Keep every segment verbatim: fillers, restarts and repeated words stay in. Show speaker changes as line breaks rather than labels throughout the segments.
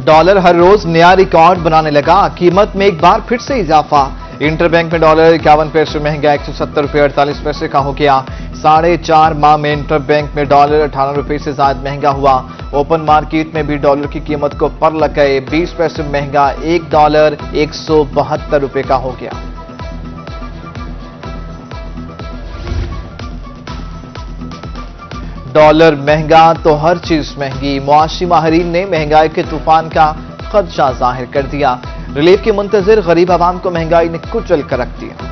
Dollar हर रोज नया record बनाने लगा, कीमत में एक बार फिर से इजाफा। इंटरबैंक में डॉलर इक्यावन पैसे महंगा एक सौ सत्तर रुपये अड़तालीस पैसे का हो गया। साढ़े चार माह में इंटरबैंक में डॉलर अठारह रुपये से ज्यादा महंगा हुआ। ओपन मार्केट में भी डॉलर की कीमत को पर लग गए, बीस पैसे महंगा एक डॉलर एक सौ बहत्तर रुपये का हो गया। डॉलर महंगा तो हर चीज महंगी, मुआशी माहिरीन ने महंगाई के तूफान का खदशा जाहिर कर दिया। रिलीफ के मुंतजिर गरीब आवाम को महंगाई ने कुचल कर रख दिया।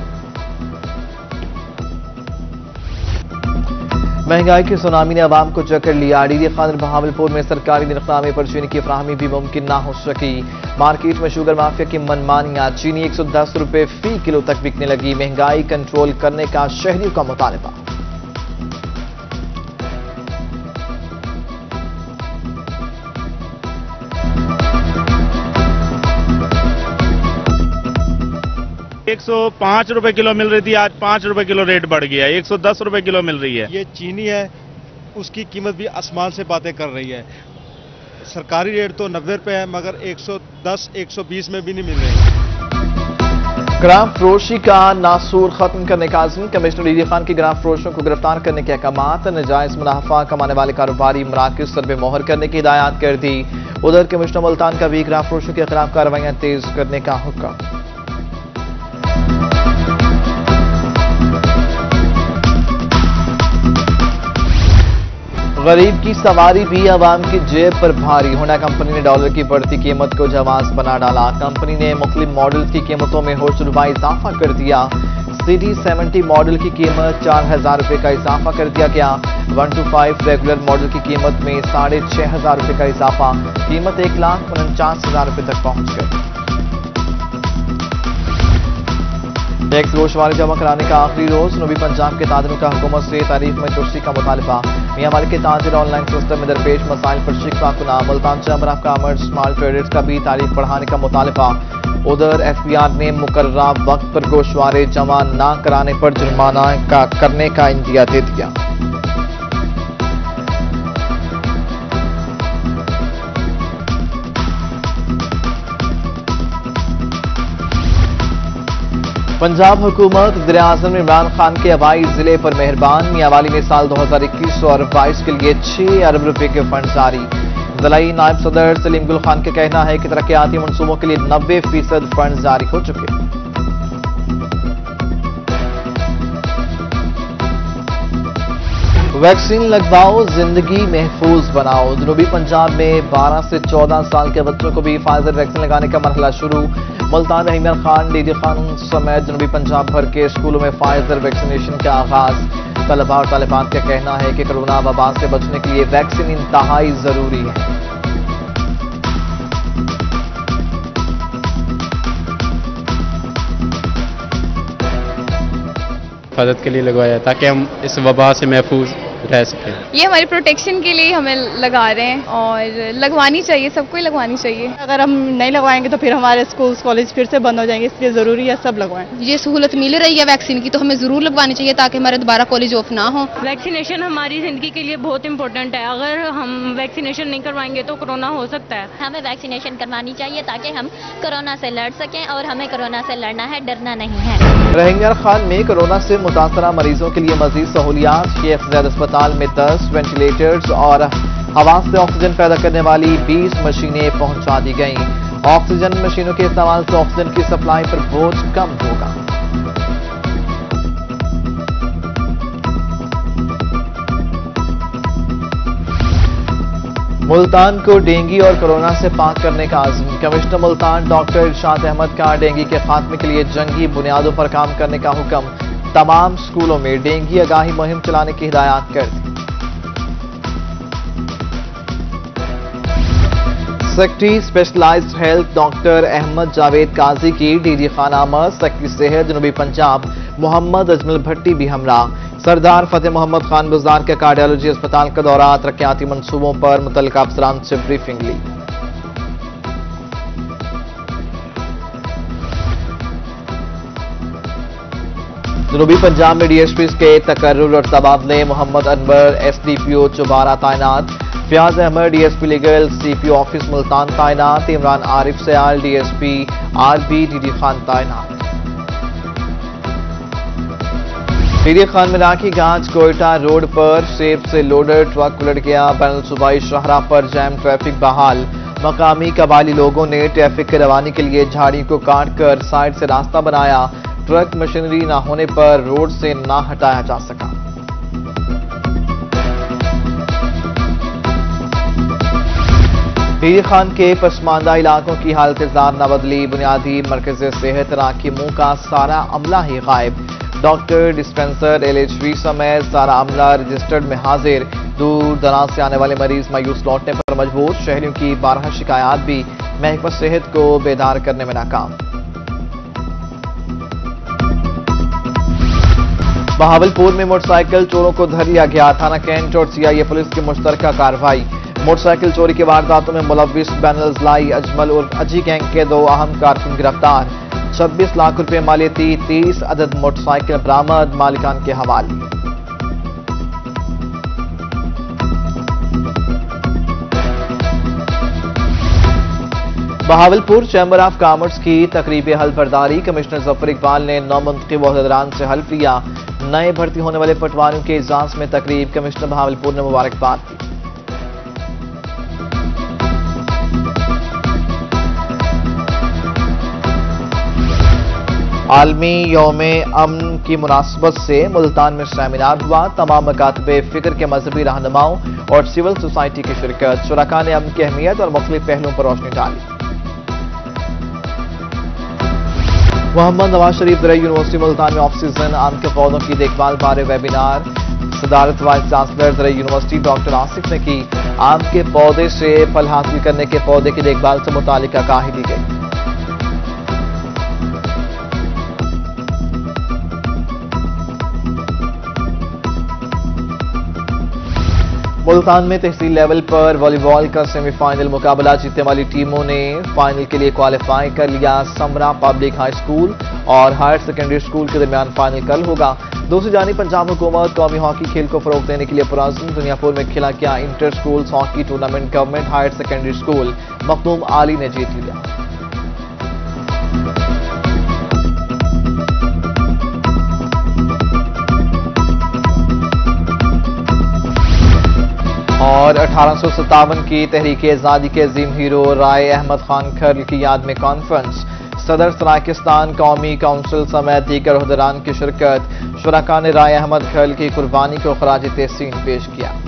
महंगाई की सुनामी ने आवाम को चक्कर लिया। डीडी खान बहावलपुर में सरकारी निरखनामे पर चीनी की फराहमी भी मुमकिन ना हो सकी। मार्केट में शुगर माफिया की मनमानियां, चीनी एक सौ दस रुपये फी किलो तक बिकने लगी। महंगाई कंट्रोल करने का शहरियों का मुतालबा।
एक सौ पाँच रुपए किलो मिल रही थी, आज पाँच रुपए किलो रेट बढ़ गया है, एक सौ दस रुपए किलो मिल रही है।
ये चीनी है, उसकी कीमत भी आसमान से बातें कर रही है। सरकारी रेट तो नब्बे रुपए है, मगर एक सौ दस एक सौ बीस में भी नहीं मिल रही।
ग्राम फरोशी का नासूर खत्म करने का आज़म। कमिश्नर डीडी खान की ग्राम फरोशों को गिरफ्तार करने के अहकामात। नजायज मुनाफा कमाने वाले कारोबारी मराकज़ पर मोहर करने की हिदायत कर दी। उधर कमिश्नर मुल्तान का भी ग्राम फरोशों के खिलाफ कार्रवाइयां तेज करने का हुक्म। गरीब की सवारी भी आवाम की जेब पर भारी। होंडा कंपनी ने डॉलर की बढ़ती कीमत को जवाब बना डाला। कंपनी ने मुख्तलिफ मॉडल्स की कीमतों में होश रुपा इजाफा कर दिया। सीडी सेवेंटी मॉडल की कीमत चार हजार रुपये का इजाफा कर दिया गया। One two five regular model की कीमत में साढ़े छह हजार रुपये का इजाफा। कीमत एक लाख उनचास हजार रुपये तक पहुंच गई। टैक्स गोशवारी जमा कराने का आखिरी रोज। जनूबी पंजाब के ताजरों का हुकूमत से तारीफ में तुर्सी का मुतालबा। मियां वाली के ताजर ऑनलाइन सिस्टम में दरपेश मसाइल पर शिकवा कुना। Multan chamber of commerce small traders का भी तारीफ बढ़ाने का मुतालबा। उधर एफ बी आर ने मुकर्ररा वक्त पर गोशवारे जमा न कराने पर जुर्माना का करने का इंदिया दे दिया। पंजाब हुकूमत वज़ीर-ए-आज़म इमरान खान के हवाई जिले पर मेहरबान। मियांवाली में साल दो हजार इक्कीस और बाईस के लिए छह अरब रुपए के फंड जारी। ज़िलाई नायब सदर सलीम गुल खान का कहना है कि तरक्याती मंसूबों के लिए नब्बे फीसद फंड जारी हो चुके। वैक्सीन लगवाओ, जिंदगी महफूज बनाओ। जनूबी पंजाब में बारह से चौदह साल के बच्चों को भी फाइजर वैक्सीन लगाने का मरहला शुरू। मुल्तान में इमरान खान, डीडी खान समेत जनूबी पंजाब भर के स्कूलों में फाइजर वैक्सीनेशन का आगाज। तलबा और तालिबात का कहना है कि कोरोना वबा से बचने के लिए वैक्सीन इंतहाई जरूरी है।
हिफाजत के लिए लगवाया ताकि हम इस वबा से महफूज रह सकें।
ये हमारी प्रोटेक्शन के लिए हमें लगा रहे हैं और लगवानी चाहिए, सबको ही लगवानी चाहिए।
अगर हम नहीं लगवाएंगे तो फिर हमारे स्कूल कॉलेज फिर से बंद हो जाएंगे, इसलिए जरूरी है सब लगवाएं।
ये सहूलत मिल रही है वैक्सीन की तो हमें जरूर लगवानी चाहिए ताकि हमारे दोबारा कॉलेज ऑफ ना हो।
वैक्सीनेशन हमारी जिंदगी के लिए बहुत इंपॉर्टेंट है। अगर हम वैक्सीनेशन नहीं करवाएंगे तो कोरोना हो सकता है।
हमें वैक्सीनेशन करवानी चाहिए ताकि हम कोरोना से लड़ सकें और हमें कोरोना से लड़ना है, डरना नहीं है।
रोहिंग्या खान में कोरोना से मुतासरा मरीजों के लिए मजीद सहूलियात। शेख ज़ैद अस्पताल में दस वेंटिलेटर्स और हवा से ऑक्सीजन पैदा करने वाली बीस मशीनें पहुंचा दी गईं। ऑक्सीजन मशीनों के इस्तेमाल से ऑक्सीजन की सप्लाई पर बोझ कम होगा। मुल्तान को डेंगू और कोरोना से पाक करने का आज़म। कमिश्नर मुल्तान डॉक्टर इरशाद अहमद का डेंगू के खात्मे के लिए जंगी बुनियादों पर काम करने का हुक्म। तमाम स्कूलों में डेंगू आगाही मुहिम चलाने की हिदायत कर दी। Secretary specialized health doctor Ahmad Javed Qazi की डीडी खान आमद। सेक्रेटरी सेहत जनूबी पंजाब मोहम्मद अजमल भट्टी भी हमरा। सरदार फतेह मोहम्मद खान गुजार के कार्डियोलॉजी अस्पताल का दौरा। तरक्याती मंसूबों पर मुतल्लिका अफसरान से ब्रीफिंग ली। जनूबी पंजाब में डीएसपी के तकर्रुर और तबादले। मोहम्मद अनवर एसडीपीओ चौबारा तैनात। Fayyaz Ahmad DSP legal CPO office Multan तैनात, Imran Arif Sial DSP RB DD Khan तैनात। डीडी खान में राखी गांच कोयटा रोड पर सेब से लोडेड ट्रक उलट गया, बैनुल सूबाई शाहराह पर जैम ट्रैफिक बहाल। मकामी कबायली लोगों ने ट्रैफिक की रवानी के लिए झाड़ी को काटकर साइड से रास्ता बनाया, ट्रक मशीनरी न होने पर रोड से ना हटाया जा सका। डीडी खान के पसमानदा इलाकों की हालत जार न बदली, बुनियादी मरकज सेहत राखी मुंह का सारा अमला ही गायब। डॉक्टर, डिस्पेंसर, एलएचवी समेत सारा अमला रजिस्टर्ड में हाजिर। दूर दराज से आने वाले मरीज मायूस लौटने पर मजबूर, शहरियों की बारह शिकायत भी महकमा सेहत को बेदार करने में नाकाम। बहावलपुर में मोटरसाइकिल चोरों को धर लिया गया, थाना कैंट और सीआईए पुलिस की मुश्तरका कार्रवाई। मोटरसाइकिल चोरी की वारदातों में मुलव्विस बैनल्स लाई अजमल और अजी गैंग के दो अहम कारकुन गिरफ्तार। छब्बीस लाख रुपए मालियती तीस अदद मोटरसाइकिल बरामद, मालिकान के हवाले। बहावलपुर चैम्बर ऑफ कॉमर्स की तकरीब हल्फबरदारी, कमिश्नर जफर इकबाल ने नौ मुंतखब ओहदेदारान से हल्फ लिया। नए भर्ती होने वाले पटवारियों के इजाज में तकरीब, कमिश्नर बहावलपुर ने मुबारकबाद दी। आलमी यौम अमन की मुनासबत से मुल्तान में सेमिनार हुआ, तमाम मकातबे फिक्र के मजहबी रहनुमाओं और सिविल सोसाइटी की शिरकत। शुरका ने अमन की अहमियत और मुख्तलिफ पहलुओं पर रोशनी डाली। मोहम्मद नवाज शरीफ दरई यूनिवर्सिटी मुल्तान में ऑक्सीजन आम के पौधों की देखभाल बारे वेबिनार, सदारत vice chancellor Zarai university doctor Asif ने की। आम के पौधे से फल हासिल करने के पौधे की देखभाल से मुतालिक आगाही दी गई। मुल्तान में तहसील लेवल पर वॉलीबॉल का सेमीफाइनल मुकाबला, जीतने वाली टीमों ने फाइनल के लिए क्वालिफाई कर लिया। समरा पब्लिक हाई स्कूल और हायर सेकेंडरी स्कूल के दरमियान फाइनल कल होगा। दूसरी जानिब पंजाब हुकूमत कौमी हॉकी खेल को फरोग देने के लिए पुरअज़्म दुनियापुर में खेला गया inter school hockey tournament government higher secondary school Makhdoom Aali ने जीत लिया। और अठारह सौ सत्तावन की तहरीक आज़ादी के अजीम हीरो राय अहमद खान खर्ल की याद में कॉन्फ्रेंस, सदर सराकिस्तान कौमी काउंसिल समेत दीगर ओहदेदारान की शिरकत। शुरका ने राय अहमद खर्ल की कुर्बानी को खराज तहसीन पेश किया।